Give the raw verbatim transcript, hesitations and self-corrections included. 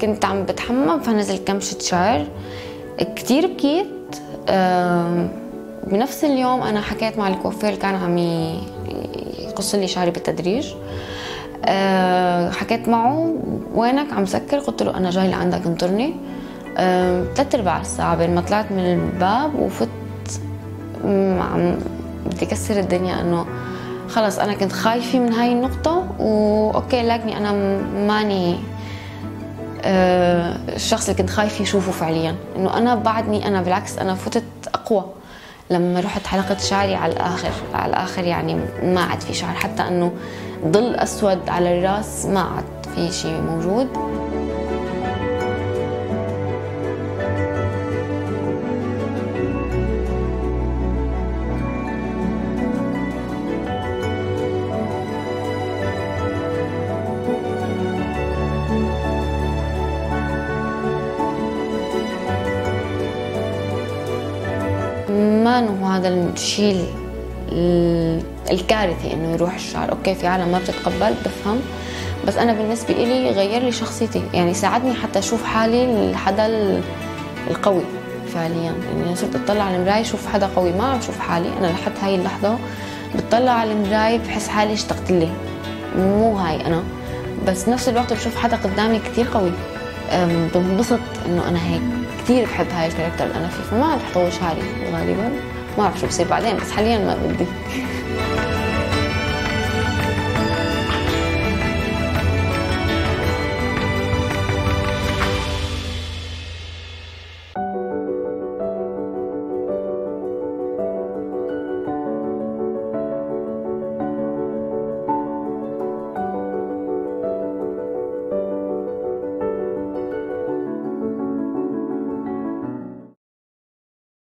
كنت عم بتحمم فنزل كمشة شعر كتير بكيت. بنفس اليوم أنا حكيت مع الكوافير كان عم يقص لي شعري بالتدريج. حكيت معه وينك عم سكر؟ قلت له أنا جاي لعندك انطرني. ثلاث أرباع الساعة بين ما طلعت من الباب وفت عم بدي كسر الدنيا إنه خلص أنا كنت خايفة من هاي النقطة وأوكي لكني أنا ماني الشخص اللي كنت خايفة يشوفه فعليا، إنه أنا بعدني أنا بالعكس أنا فتت أقوى لما رحت حلقت شعري على الآخر على الآخر يعني ما عاد في شعر، حتى إنه ظل أسود على الراس ما عاد في شيء موجود. ما انه هذا الشيء الكارثي انه يروح الشعر، اوكي في عالم ما بتتقبل بفهم، بس انا بالنسبه لي غير لي شخصيتي، يعني ساعدني حتى اشوف حالي الحدا القوي فعليا. يعني صرت اطلع على المرايه اشوف حدا قوي، ما عم بشوف حالي انا لحد هاي اللحظه بتطلع على المرايه بحس حالي اشتقت لي، مو هاي انا، بس نفس الوقت بشوف حدا قدامي كثير قوي بنبسط انه انا هيك كثير بحب هاي الكاركتر اللي انا فيه، فما عم بحطوش شعري غالبا، ما بعرف شو بصير بعدين بس حاليا ما بدي